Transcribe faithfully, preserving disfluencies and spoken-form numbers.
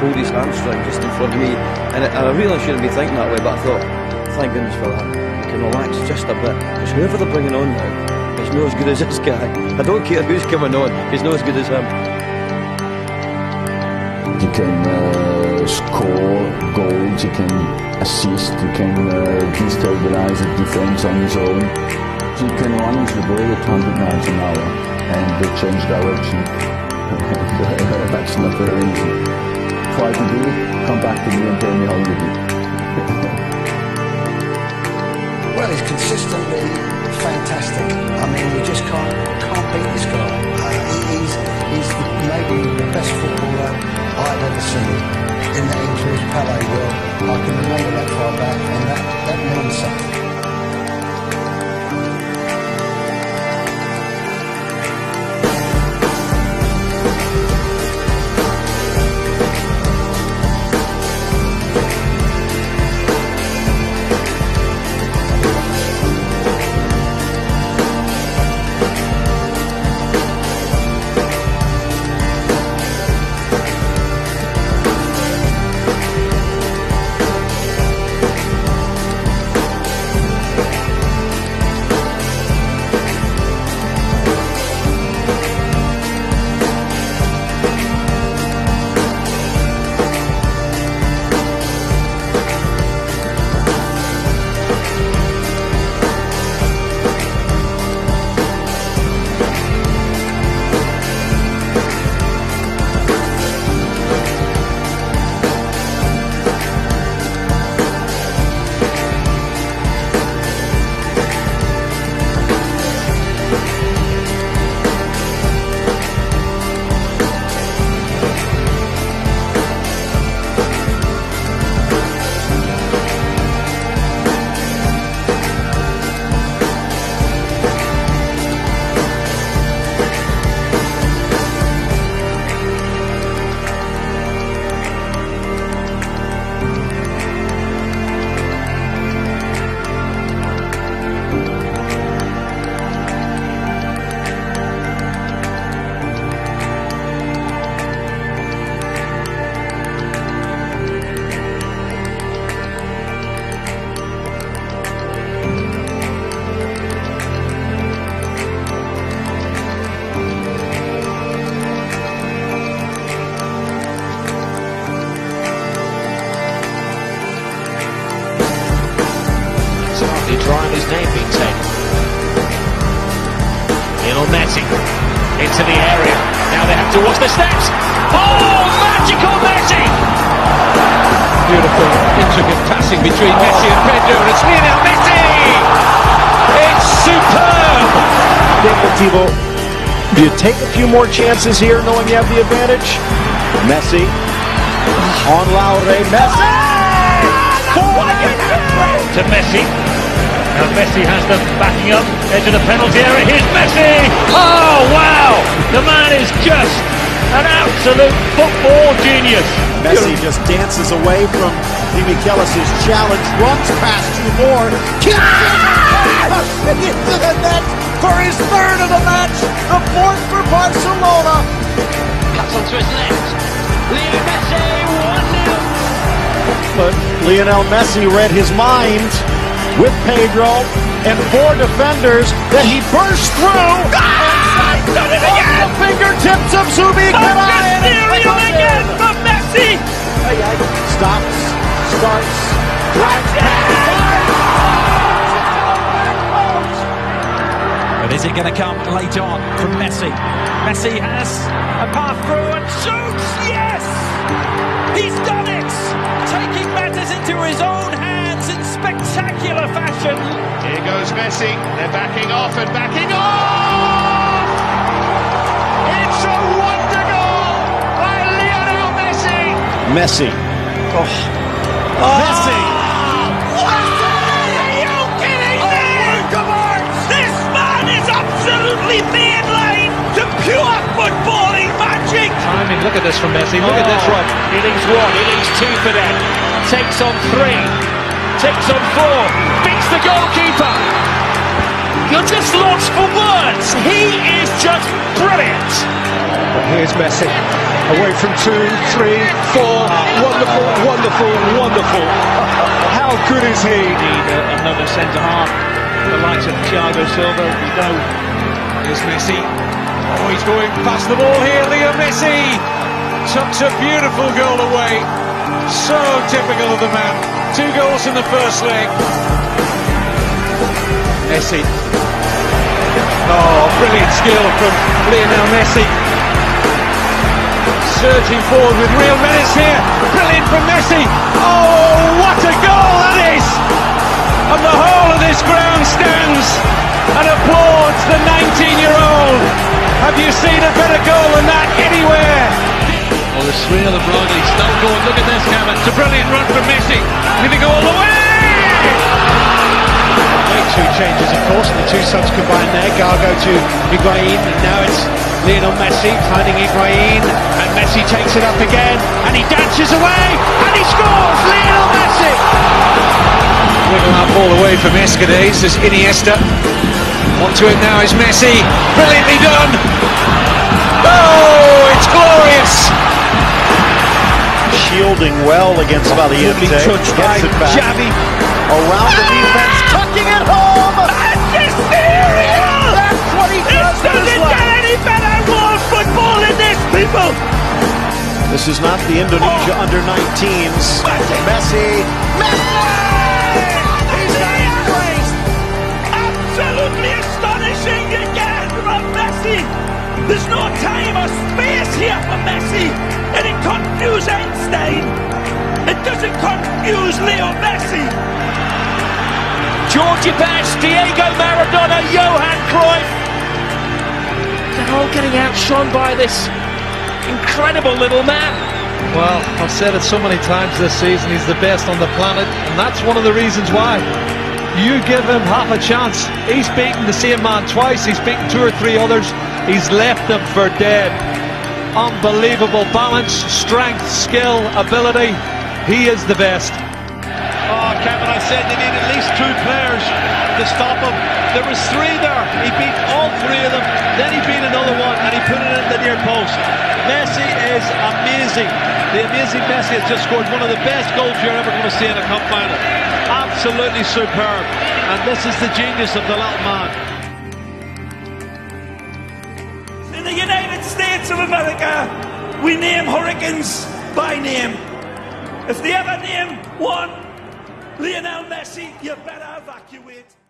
pulled his hamstring just in front of me, and, it, and I really shouldn't be thinking that way, but I thought, thank goodness for that. You can relax just a bit, because whoever they're bringing on now is not as good as this guy. I don't care who's coming on, he's not as good as him. You can uh, score goals, you can assist, you can uh, destabilize the defense on his own. You can launch the ball at one hundred miles an hour and uh, change direction. That's not very easy. Try to do it, come back to me and tell me how you do it. Well, he's consistently fantastic. I mean, you just can't can't beat this guy. Uh, he, he's he's maybe the best footballer I've ever seen in the English Pele world. I can remember that far back, and that that means something. Trying his name being taken. Lionel Messi into the area. Now they have to watch the steps. Oh, magical Messi! Beautiful, intricate passing between Messi and Pedro, and it's Lionel Messi! It's superb! Deportivo, do you take a few more chances here, knowing you have the advantage? Messi on Laure. Messi! To Messi. Now Messi has them backing up, edge of the penalty area. Here's Messi! Oh, wow! The man is just an absolute football genius. Messi just dances away from Demichelis' challenge, runs past two more, kicks it into the net for his third of the match, the fourth for Barcelona. Cuts onto his left. Lionel Messi, one nil. But Lionel Messi read his mind with Pedro and four defenders that he burst through. Ah, he's done it again! The fingertips of Zubi-Caray. Mysterio again for Messi! Stops, starts, drives But is it going to come late on from Messi? Messi has a path through and shoots! Yes! He's done it! Taking matters into his own hands in spectacular fashion. Here goes Messi. They're backing off and backing off! It's a wonder goal by Lionel Messi! Messi. Oh. Oh. Messi! Are you kidding me? Come on! This man is absolutely mainline to pure footballing magic! I mean, look at this from Messi. Look oh. at this, Rob. Innings one, innings two for them. Takes on three. Takes on four. Beats the goalkeeper. You're just lost for words. He is just brilliant. But here's Messi. Away from two, three, four. wonderful, wonderful, wonderful. How good is he? Need uh, another centre-half. The likes of Thiago Silva. We know. Here's Messi. Oh, he's going past the ball here. Leo Messi tucks a beautiful goal away. So typical of the man. Two goals in the first leg. Messi. Oh, brilliant skill from Lionel Messi. Surging forward with real menace here. Brilliant from Messi. Oh, what a goal that is! And the whole of this ground stands and applauds the nineteen-year-old. Have you seen a better goal than that anywhere? Oh, the swing of the Braga, he's still going. Look at this, Kevin. It's a brilliant run from Messi. Did he go all the way? Made two changes, of course, and the two subs combined there. Gago to Higuain, and now it's Lionel Messi finding Higuain, and Messi takes it up again, and he dances away, and he scores! Lionel Messi! Wiggle that ball away from Escudez as Iniesta. Onto it now is Messi. Brilliantly done! Oh, it's glorious! Shielding well against Valiente. Touched by Gets it back. Xavi. Around the defense, tucking it home! Magisterial! That's what he does It with his doesn't left. get any better world football than this, people! This is not the Indonesia under nineteens. Messi! Messi! He's got it placed! Absolutely astonishing again from Messi! There's no time or space here for Messi! And it confused Einstein! It doesn't confuse Leo Messi! George Best, Diego Maradona, Johan Cruyff! They're all getting outshone by this incredible little man. Well, I've said it so many times this season, he's the best on the planet, and that's one of the reasons why. You give him half a chance, he's beaten the same man twice, he's beaten two or three others, he's left them for dead. Unbelievable balance, strength, skill, ability, he is the best. Oh, Kevin, I said they need at least two players to stop him. There was three there. He beat all three of them. Then he beat another one and he put it in the near post. Messi is amazing. The amazing Messi has just scored one of the best goals you're ever going to see in a cup final. Absolutely superb. And this is the genius of the little man. In the United States of America, we name hurricanes by name. If they ever name one Lionel Messi, you better evacuate.